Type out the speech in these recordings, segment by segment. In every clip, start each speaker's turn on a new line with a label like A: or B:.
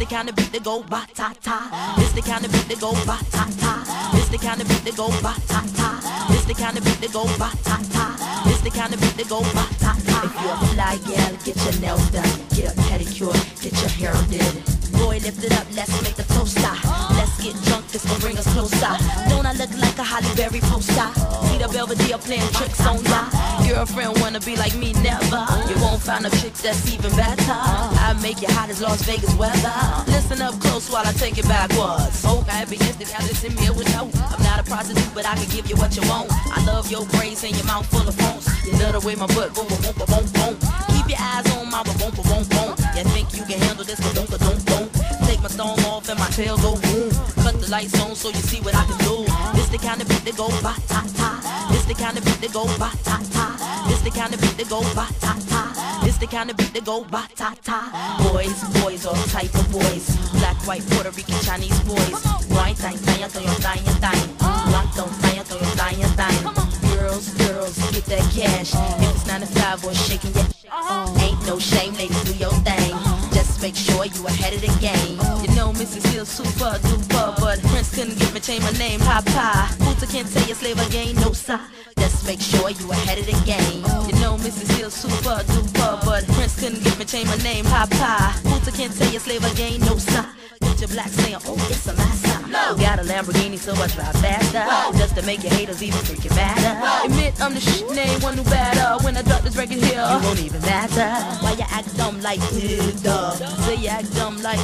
A: kind of beat that go ba ta ta. This the kind of beat that go ba ta ta. This the kind of beat that go ba ta ta. This the kind of beat that go ba ta ta. This the kind of beat that go ba ta ta. If you're a fly gal, get your nails done, get a pedicure, get your hair did. Boy, lift it up, let's make the toaster. Let's get drunk, this will bring us closer. Don't I look like a Holly Berry poster? See the Belvedere playing tricks on ya. Girlfriend wanna be like me, never. You won't find a chick that's even better. I make you hot as Las Vegas weather. Listen up close while I take it backwards. Hope I have begins to got this in me with no. I'm not a prostitute, but I can give you what you want. I love your braids and your mouth full of phones. You love the way my butt boom, boom, boom, boom, boom. Keep your eyes on my boom, boom, boom, boom. You think you can handle this? Don't, don't, don't. Take my stone off and my tail go boom. Cut the lights on so you see what I can do. This the kind of beat that go ba ta ta. This the kind of beat that go ba ta ta. This the kind of beat that go ba ta ta. This the kind of beat that go ba ta ta. Boys, boys, all type of boys. Black, white, Puerto Rican, Chinese boys. White, thang, thang, thang, thang, thang. Black, don't thang, thang, thang, thang. Girls, girls, get that cash. If it's 9 to 5 or shaking your ain't no shame, ladies, do your thing. Just make sure you ahead of the game. You know Mrs. Hill super duper, but Prince couldn't give me change my name. Papa, Hooter can't say you slave again, no sir. Just make sure you ahead of the game. You know Mrs. Hill super duper, but Prince couldn't give me change my name. Papa, Hooter can't say you slave again, no sir. Get your black saying, oh, it's a master. No. Got a Lamborghini, so I drive faster. No. Just to make your haters even freaking madder. No. Admit I'm the shit, name one new batter. When I drop this record here, you won't even matter. Why you act dumb like duh? Say you act dumb like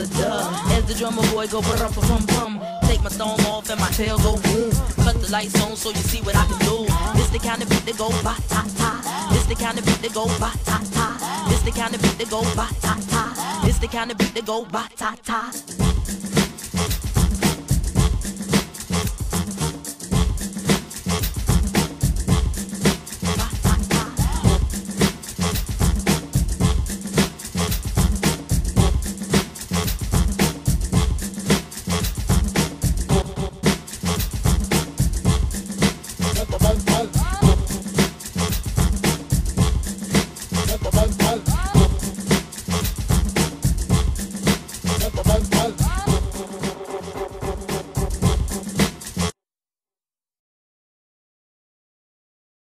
A: duh. As the drummer boy go ba-rum-pa-pum-pum. Take my stone off and my tail go boom. Cut the lights on so you see what I can do. This the kind of beat that go ba ta ta. This the kind of beat that go ba ta ta. This the kind of beat that go ba ta ta. This the kind of beat that go ba ta ta.